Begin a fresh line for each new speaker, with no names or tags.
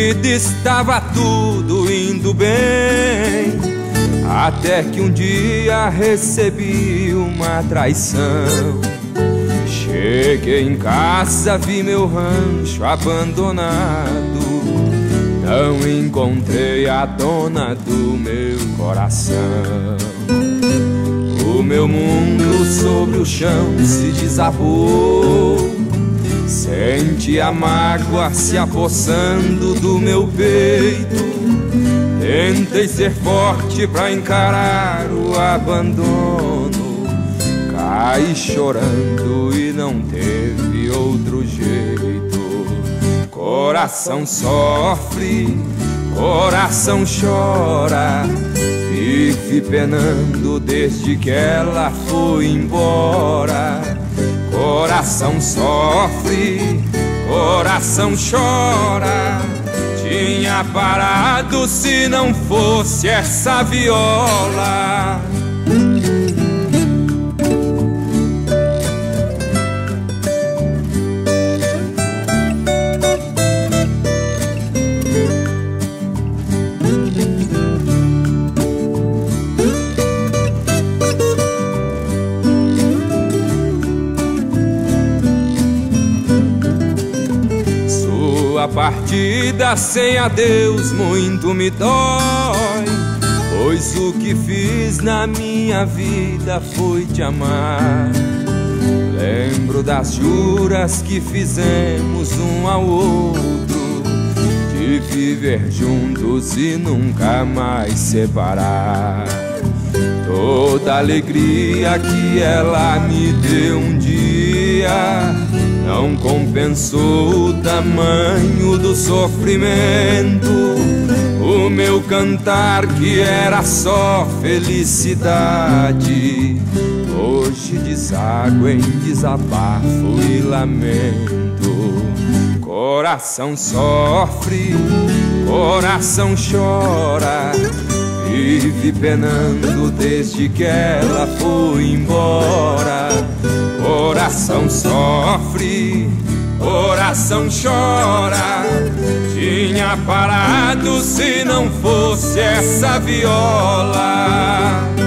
vida estava tudo indo bem, até que um dia recebi uma traição. Cheguei em casa, vi meu rancho abandonado, não encontrei a dona do meu coração. O meu mundo sobre o chão se desabou, senti a mágoa se apossando do meu peito. Tentei ser forte pra encarar o abandono, caí chorando e não teve outro jeito. Coração sofre, coração chora, vive penando desde que ela foi embora. Coração sofre, coração chora, tinha parado se não fosse essa viola. A partida sem adeus muito me dói, pois o que fiz na minha vida foi te amar. Lembro das juras que fizemos um ao outro, de viver juntos e nunca mais separar. Toda a alegria que ela me deu um dia não compensou o tamanho do sofrimento. O meu cantar que era só felicidade, hoje deságua em desabafo e lamento. Coração sofre, coração chora, vive penando desde que ela foi embora. Coração sofre, coração chora, tinha parado se não fosse essa viola.